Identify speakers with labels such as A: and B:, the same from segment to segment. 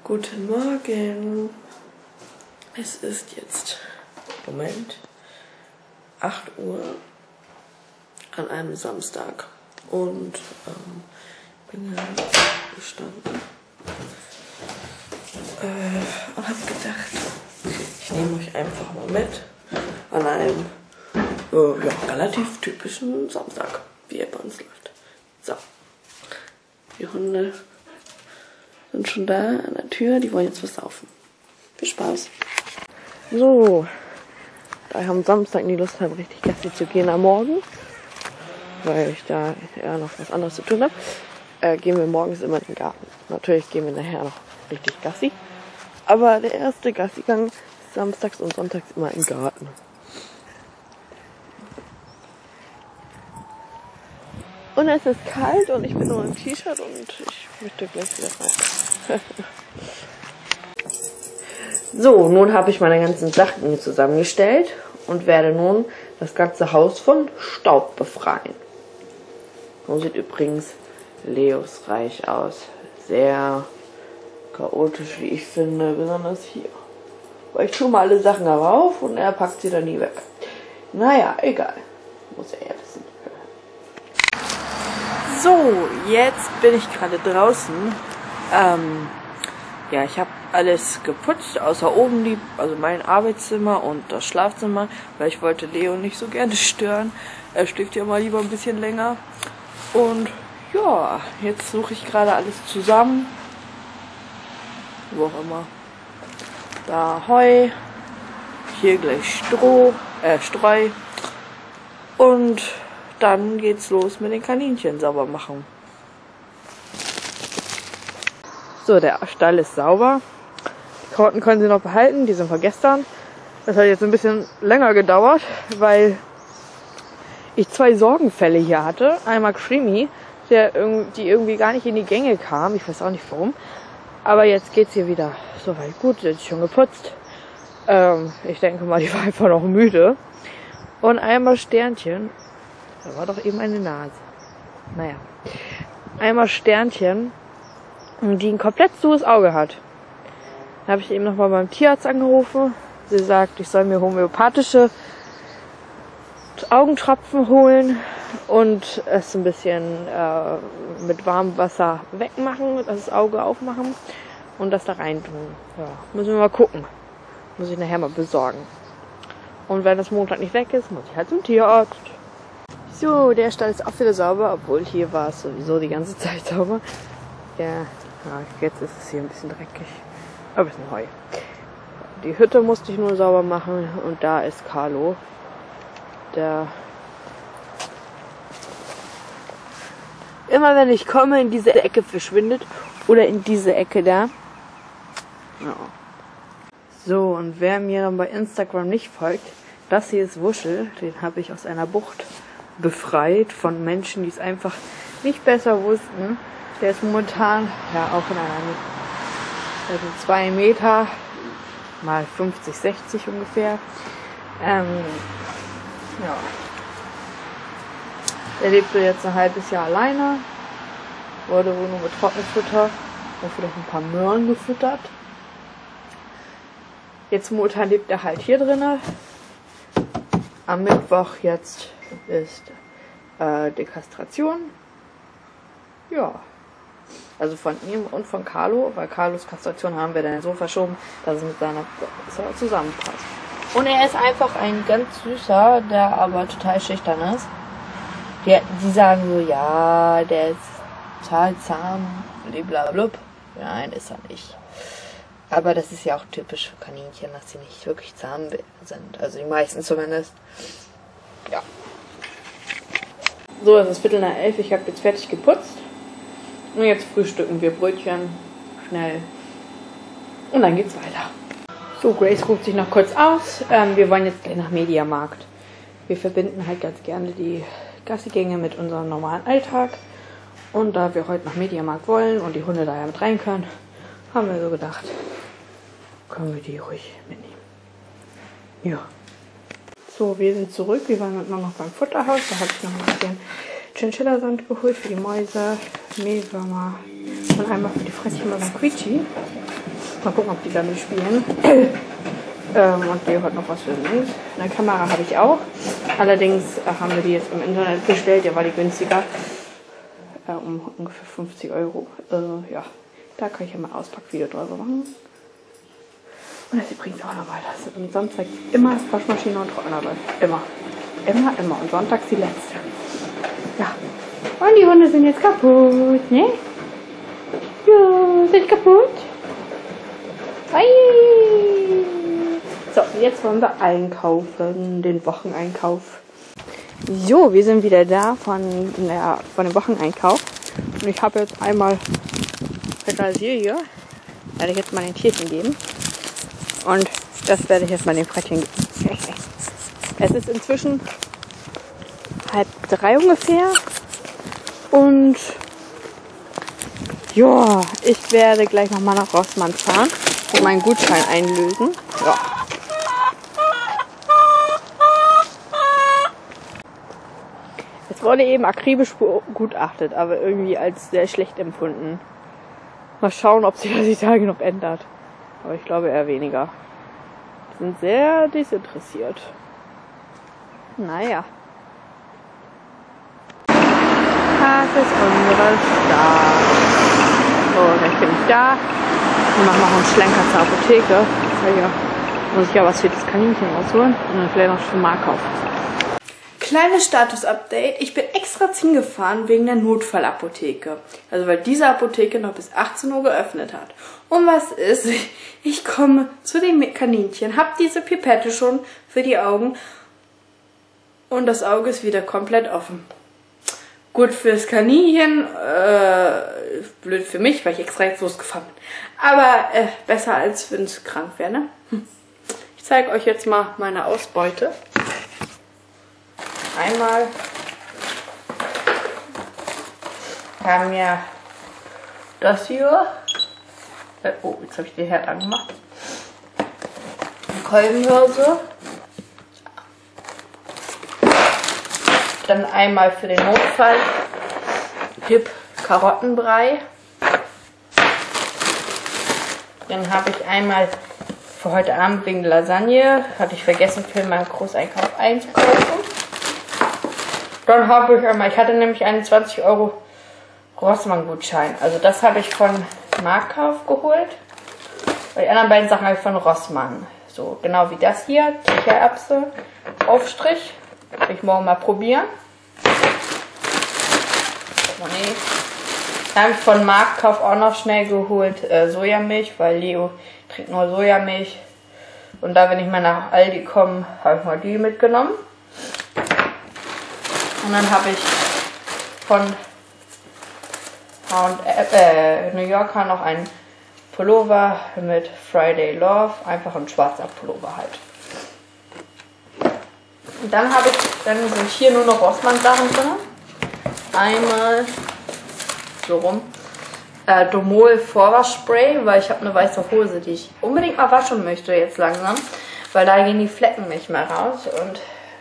A: Guten Morgen. Es ist jetzt, 8 Uhr an einem Samstag und bin jetzt gestanden und habe gedacht, ich nehme euch einfach mal mit an einem relativ typischen Samstag, wie er bei uns läuft. So, die Hunde sind schon da an der Tür, die wollen jetzt was saufen. Viel Spaß. So, da ich am Samstag nie Lust habe, richtig Gassi zu gehen am Morgen, weil ich da eher noch was anderes zu tun habe, gehen wir morgens immer in den Garten. Natürlich gehen wir nachher noch richtig Gassi, aber der erste Gassigang ist samstags und sonntags immer im Garten. Und es ist kalt und ich bin nur im T-Shirt und ich möchte gleich wieder rein. So, nun habe ich meine ganzen Sachen zusammengestellt und werde nun das ganze Haus von Staub befreien. So sieht übrigens Leos Reich aus. Sehr chaotisch, wie ich finde, besonders hier. Weil ich tue mal alle Sachen darauf und er packt sie dann nie weg. Naja, egal. Muss er ja wissen. So, jetzt bin ich gerade draußen. Ja, ich habe alles geputzt, außer oben also mein Arbeitszimmer und das Schlafzimmer, weil ich wollte Leo nicht so gerne stören. Er schläft ja mal lieber ein bisschen länger. Und ja, jetzt suche ich gerade alles zusammen. Wo auch immer. Da Heu, hier gleich Streu und dann geht's los mit den Kaninchen sauber machen. So, der Stall ist sauber. Die Karotten können sie noch behalten, die sind von gestern. Das hat jetzt ein bisschen länger gedauert, weil ich 2 Sorgenfälle hier hatte. Einmal Creamy, die irgendwie gar nicht in die Gänge kam. Ich weiß auch nicht warum. Aber jetzt geht's hier wieder soweit gut. Sie ist schon geputzt. Ich denke mal, die war einfach noch müde. Und einmal Sternchen. Da war doch eben eine Nase. Naja. Einmal Sternchen, die ein komplett sures Auge hat. Da habe ich eben nochmal beim Tierarzt angerufen. Sie sagt, ich soll mir homöopathische Augentropfen holen und es ein bisschen mit warmem Wasser wegmachen, das Auge aufmachen und das da rein tun. Ja, müssen wir mal gucken. Muss ich nachher mal besorgen. Und wenn das Montag nicht weg ist, muss ich halt zum Tierarzt. So, der Stall ist auch wieder sauber, obwohl hier war es sowieso die ganze Zeit sauber. Ja, jetzt ist es hier ein bisschen dreckig. Aber ein bisschen Heu. Die Hütte musste ich nur sauber machen und da ist Carlo. Der immer wenn ich komme, in diese Ecke verschwindet oder in diese Ecke da. Ja. So, und wer mir bei Instagram nicht folgt, das hier ist Wuschel, den habe ich aus einer Bucht befreit von Menschen, die es einfach nicht besser wussten. Der ist momentan ja auch in einer 2 Meter mal 50, 60 ungefähr. Ja. Der lebte jetzt ein halbes Jahr alleine, wurde wohl nur mit Trockenfutter und vielleicht ein paar Möhren gefüttert. Jetzt momentan lebt er halt hier drinnen. Am Mittwoch jetzt ist die Kastration. Ja. Also von ihm und von Carlo, weil Carlos Kastration haben wir dann so verschoben, dass es mit seiner zusammenpasst. Und er ist einfach ein ganz süßer, der aber total schüchtern ist. Die sagen so, ja, der ist total zahm, blablabla. Nein, ist er nicht. Aber das ist ja auch typisch für Kaninchen, dass sie nicht wirklich zahm sind. Also die meisten zumindest. Ja. So, es ist 10:45, ich habe jetzt fertig geputzt. Und jetzt frühstücken wir Brötchen schnell. Und dann geht's weiter. So, Grace ruht sich noch kurz aus. Wir wollen jetzt gleich nach Mediamarkt. Wir verbinden halt ganz gerne die Gassigänge mit unserem normalen Alltag. Und da wir heute nach Mediamarkt wollen und die Hunde da ja mit rein können, haben wir so gedacht, können wir die ruhig mitnehmen. Ja. So, wir sind zurück. Wir waren noch beim Futterhaus. Da habe ich noch ein bisschen Chinchilla-Sand geholt für die Mäuse, Mehlwürmer und einmal für die Frettchen bei Quietschi. Mal gucken, ob die damit spielen. Und Leo hat noch was für Links. Eine Kamera habe ich auch. Allerdings haben wir die jetzt im Internet bestellt. Der war die günstiger. Um ungefähr 50 Euro. Ja, da kann ich ja mal ein Auspackvideo drüber machen. Und das ist übrigens auch nochmal. Das ist am Samstag immer Waschmaschine und Trockner läuft. Immer. Immer, immer. Und sonntags die letzte. Ja. Und die Hunde sind jetzt kaputt, ne? Ja, sind kaputt. Ei. So, jetzt wollen wir einkaufen. Den Wocheneinkauf. So, wir sind wieder da von dem Wocheneinkauf. Und ich habe jetzt einmal Petersilie hier. Werde ich jetzt mal den Tierchen geben. Und das werde ich jetzt mal den Frettchen geben. Es ist inzwischen 2:30 ungefähr. Und ja, ich werde gleich nochmal nach Rossmann fahren und meinen Gutschein einlösen. Ja. Es wurde eben akribisch begutachtet, aber irgendwie als sehr schlecht empfunden. Mal schauen, ob sich das die Tage noch ändert. Aber ich glaube eher weniger. Die sind sehr desinteressiert. Naja. Das ist unsere Stadt. So, gleich bin ich da. Wir machen noch einen Schlenker zur Apotheke. Hier muss ich ja was für das Kaninchen rausholen und dann vielleicht noch für Mark kaufen. Kleines Status-Update. Ich bin extra hingefahren wegen der Notfallapotheke. Also weil diese Apotheke noch bis 18 Uhr geöffnet hat. Und was ist? Ich komme zu den Kaninchen, habe diese Pipette schon für die Augen und das Auge ist wieder komplett offen. Gut fürs Kaninchen, blöd für mich, weil ich extra jetzt losgefahren bin. Aber besser als wenn es krank wäre, ne? Ich zeige euch jetzt mal meine Ausbeute. Einmal haben wir das hier. Oh, jetzt habe ich den Herd angemacht. Kolbenhirse. Dann einmal für den Notfall Hip Karottenbrei. Dann habe ich einmal für heute Abend wegen Lasagne, hatte ich vergessen für meinen Großeinkauf einzukaufen. Dann habe ich einmal, ich hatte nämlich einen 20 Euro Rossmann-Gutschein. Also das habe ich von Markkauf geholt. Die anderen beiden Sachen habe ich von Rossmann. So, genau wie das hier, Kichererbse, Aufstrich. Will ich morgen mal probieren. Oh, nee. Dann habe ich von Markkauf auch noch schnell geholt Sojamilch, weil Leo trinkt nur Sojamilch. Und da, wenn ich mal nach Aldi komme, habe ich mal die mitgenommen. Und dann habe ich von New Yorker noch einen Pullover mit Friday Love. Einfach ein schwarzer Pullover halt. Und dann sind hier nur noch Rossmann-Sachen drin. Einmal so rum. Domol Vorwaschspray, weil ich habe eine weiße Hose, die ich unbedingt mal waschen möchte jetzt langsam. Weil da gehen die Flecken nicht mehr raus. Und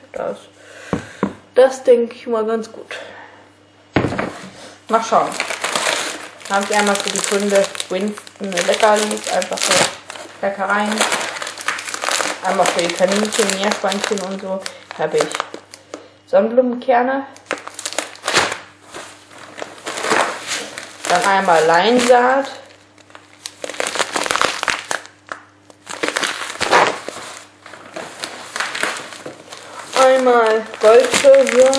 A: das denke ich mal ganz gut. Mal schauen. Dann habe ich einmal für die Hunde Winston Leckerlis, einfach so Leckereien. Einmal für die Kaninchen, Meerschweinchen und so habe ich Sonnenblumenkerne. Dann einmal Leinsaat. Einmal Goldschürze.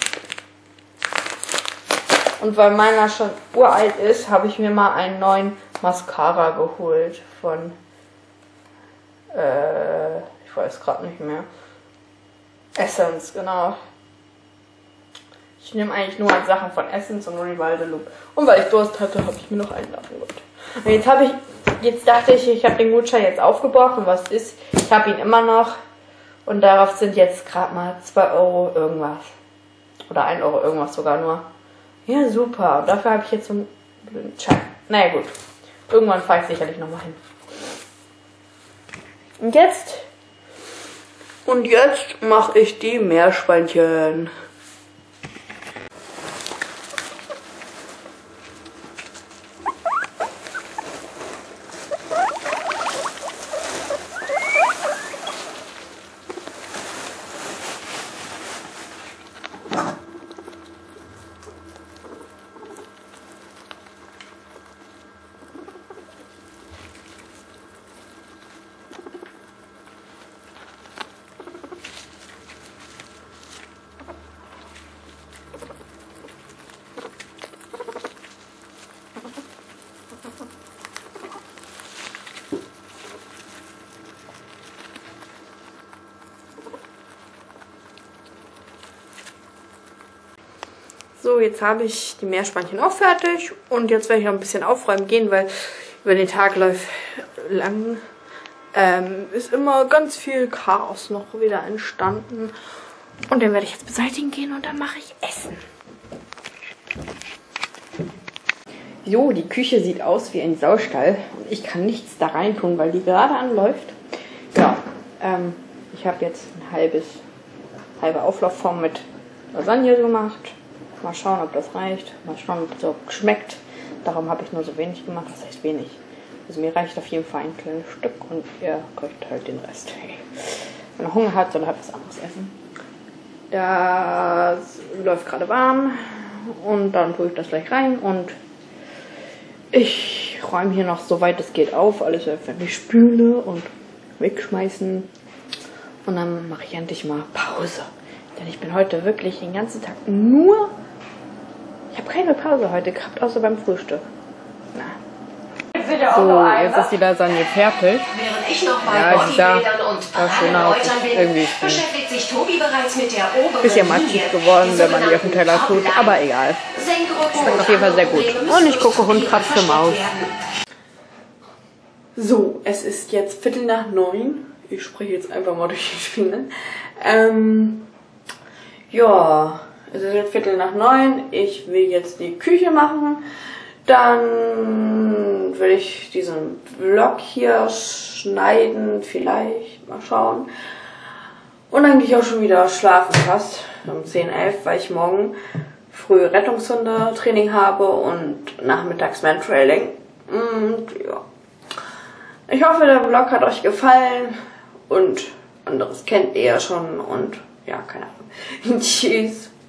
A: Und weil meiner schon uralt ist, habe ich mir mal einen neuen Mascara geholt von, ich weiß gerade nicht mehr, Essence, genau. Ich nehme eigentlich nur Sachen von Essence und Rivaldo Loop. Und weil ich Durst hatte, habe ich mir noch einen davon geholt. Und jetzt dachte ich, ich habe den Gutschein jetzt aufgebraucht und was ist? Ich habe ihn immer noch und darauf sind jetzt gerade mal 2 Euro irgendwas. Oder 1 Euro irgendwas sogar nur. Ja, super. Und dafür habe ich jetzt so einen blöden Schein. Naja, gut. Irgendwann fahre ich sicherlich nochmal hin. Und jetzt mache ich die Meerschweinchen. jetzt habe ich die Meerschweinchen auch fertig und jetzt werde ich noch ein bisschen aufräumen gehen, weil über den Tag läuft lang ist immer ganz viel Chaos noch wieder entstanden. Und den werde ich jetzt beseitigen gehen und dann mache ich Essen. So, die Küche sieht aus wie ein Saustall. Und ich kann nichts da rein tun, weil die gerade anläuft. Ja, ich habe jetzt eine halbe Auflaufform mit Lasagne gemacht. Mal schauen, ob das reicht. Mal schauen, ob es so schmeckt. Darum habe ich nur so wenig gemacht. Das heißt wenig. Also mir reicht auf jeden Fall ein kleines Stück und ihr kriegt halt den Rest. Hey. Wenn ihr Hunger habt, soll halt was anderes essen. Das läuft gerade warm und dann tue ich das gleich rein und ich räume hier noch so weit es geht auf, alles fertig spüle und wegschmeißen und dann mache ich endlich mal Pause. Denn ich bin heute wirklich den ganzen Tag ich habe keine Pause heute gehabt, außer beim Frühstück. Na. So, jetzt ist die Lasagne fertig.
B: Während ich noch bei
A: Ja,
B: Bodybildern und Paradeläutern bin,
A: irgendwie
B: beschäftigt sich Tobi bereits mit der oberen
A: bisschen matschig geworden, wenn man die auf den Teller tut, aber egal. Schmeckt auf jeden Fall sehr gut. Und ich gucke Hund kratzt Maus. So, es ist jetzt 8:45. Ich spreche jetzt einfach mal durch die Spinne. Ja, es ist jetzt 8:45. Ich will jetzt die Küche machen. Dann will ich diesen Vlog hier schneiden, vielleicht, mal schauen. Und dann gehe ich auch schon wieder schlafen fast, um 10, 11, weil ich morgen früh Rettungshunde-Training habe und nachmittags Mantrailing. Und ja. Ich hoffe, der Vlog hat euch gefallen und anderes kennt ihr ja schon und ja, keine Ahnung. Tschüss.